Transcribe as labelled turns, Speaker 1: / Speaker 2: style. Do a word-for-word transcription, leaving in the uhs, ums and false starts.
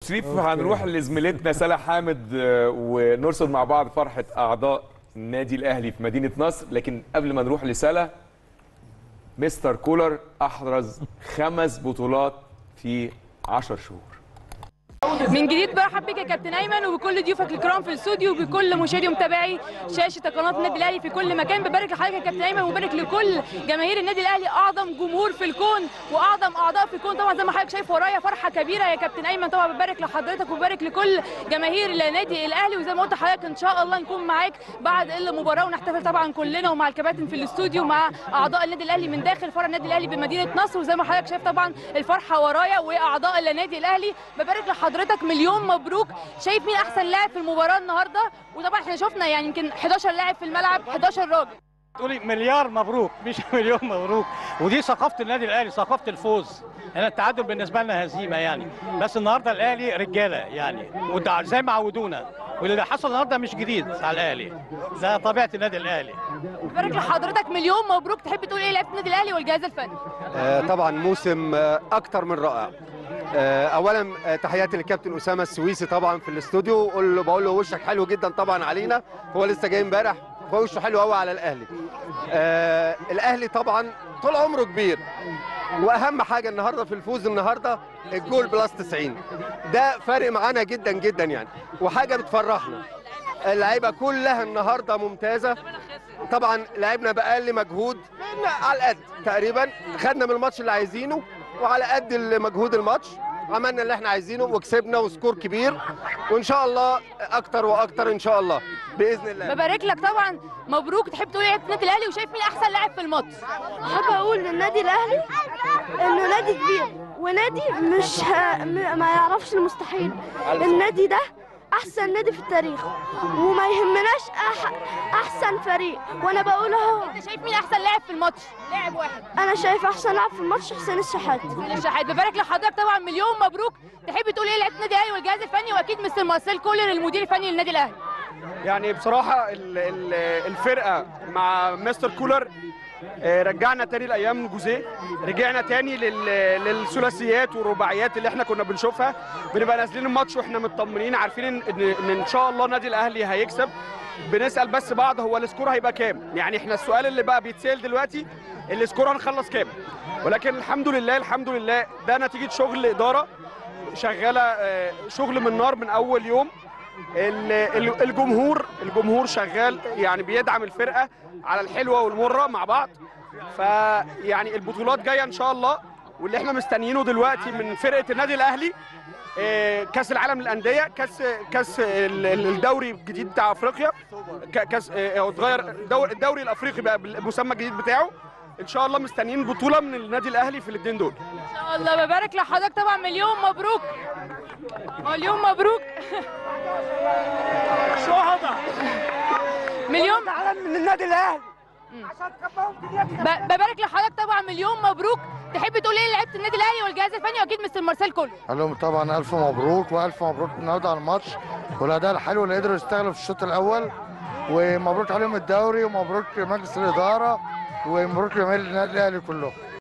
Speaker 1: شريف، هنروح لزميلتنا سلا حامد ونرصد مع بعض فرحة أعضاء النادي الأهلي في مدينة نصر. لكن قبل ما نروح لسلا، مستر كولر أحرز خمس بطولات في عشر شهور.
Speaker 2: من جديد برحب بك يا كابتن ايمن وبكل ضيوفك الكرام في الاستوديو وبكل مشاهدي ومتابعي شاشه قناه النادي الاهلي في كل مكان. ببارك لحضرتك يا كابتن ايمن وبارك لكل جماهير النادي الاهلي، اعظم جمهور في الكون واعظم اعضاء في الكون. طبعا زي ما حضرتك شايف ورايا فرحه كبيره يا كابتن ايمن. طبعا ببارك لحضرتك وببارك لكل جماهير النادي الاهلي، وزي ما قلت لحضرتك ان شاء الله نكون معاك بعد المباراه ونحتفل طبعا كلنا ومع الكباتن في الاستوديو مع اعضاء النادي الاهلي من داخل فرع النادي الاهلي بمدينه نصر. وزي ما حضرتك شايف طبعا الفرحه ورايا واعضاء النادي الاهلي. ببارك لحضرتك مليون مبروك. شايف مين احسن لاعب في المباراه النهارده؟ وطبعا احنا شفنا يعني يمكن حداشر لاعب في الملعب، حداشر راجل.
Speaker 3: تقولي مليار مبروك مش مليون مبروك، ودي ثقافه النادي الاهلي، ثقافه الفوز. انا التعادل بالنسبه لنا هزيمه يعني، بس النهارده الاهلي رجاله يعني زي ما عودونا، واللي حصل النهارده مش جديد على الاهلي، ده طبيعه النادي الاهلي.
Speaker 2: ببارك لحضرتك مليون مبروك. تحب تقول ايه لعيبه النادي الاهلي والجهاز الفني؟
Speaker 4: آه طبعا موسم آه اكتر من رائع. آه اولا آه تحياتي للكابتن اسامه السويسي طبعا في الاستوديو، بقول له بقول له وشك حلو جدا طبعا علينا، هو لسه جاي امبارح، وشه حلو قوي على الاهلي. آه الاهلي طبعا طول عمره كبير، واهم حاجه النهارده في الفوز النهارده الجول بلس تسعين، ده فارق معانا جدا جدا يعني، وحاجه بتفرحنا. اللعيبه كلها النهارده ممتازه. طبعا لعبنا باقل مجهود على القد تقريبا، خدنا من الماتش اللي عايزينه وعلى قد مجهود الماتش عملنا اللي احنا عايزينه وكسبنا وسكور كبير، وان شاء الله اكتر واكتر ان شاء الله باذن الله.
Speaker 2: ببارك لك طبعا مبروك. تحب تقول ايه النادي الاهلي وشايف مين احسن لاعب في الماتش؟
Speaker 5: حابه اقول للنادي الاهلي انه نادي كبير ونادي مش ه... ما يعرفش المستحيل. النادي ده احسن نادي في التاريخ وما يهمناش أح... احسن فريق، وانا بقول اهو.
Speaker 2: انت شايف مين احسن لاعب في الماتش؟ لاعب واحد.
Speaker 5: انا شايف احسن لاعب في الماتش حسين الشحات.
Speaker 2: حسين الشحات. ببارك لحضرتك طبعا مليون مبروك. تحب تقول ايه لعيبه النادي الاهلي والجهاز الفني واكيد مستر مارسيل كولر المدير الفني للنادي الاهلي؟
Speaker 6: يعني بصراحه الفرقه مع مستر كولر رجعنا تاني لايام جوزيه، رجعنا تاني للثلاثيات والرباعيات اللي احنا كنا بنشوفها. بنبقى نازلين الماتش واحنا مطمنين عارفين ان ان ان شاء الله النادي الاهلي هيكسب. بنسال بس بعض هو السكور هيبقى كام؟ يعني احنا السؤال اللي بقى بيتسال دلوقتي السكور هنخلص كام؟ ولكن الحمد لله الحمد لله ده نتيجه شغل اداره شغاله، شغل من نار من اول يوم. الجمهور الجمهور شغال يعني بيدعم الفرقه على الحلوه والمره مع بعض. فيعني البطولات جايه ان شاء الله، واللي احنا مستنيينه دلوقتي من فرقه النادي الاهلي كاس العالم للانديه، كاس كاس الدوري الجديد بتاع افريقيا، كاس اتغير الدوري الافريقي بقى بالمسمى الجديد بتاعه. ان شاء الله مستنيين بطوله من النادي الاهلي في الاثنين دول
Speaker 2: ان شاء الله. ببارك لحضرتك طبعا مليون مبروك مليون مبروك.
Speaker 6: شهداء
Speaker 2: مليون
Speaker 6: علم من النادي الاهلي.
Speaker 2: ببارك لحضرتك طبعا مليون مبروك. تحب تقول ايه لعيبه النادي الاهلي والجهاز الفني واكيد مستر مارسيل كولر؟
Speaker 7: قال لهم طبعا الف مبروك والف مبروك النهارده على الماتش والاداء الحلو اللي قدروا يشتغلوا في الشوط الاول، ومبروك عليهم الدوري ومبروك مجلس الاداره ومبروك جماهير النادي الاهلي كلهم.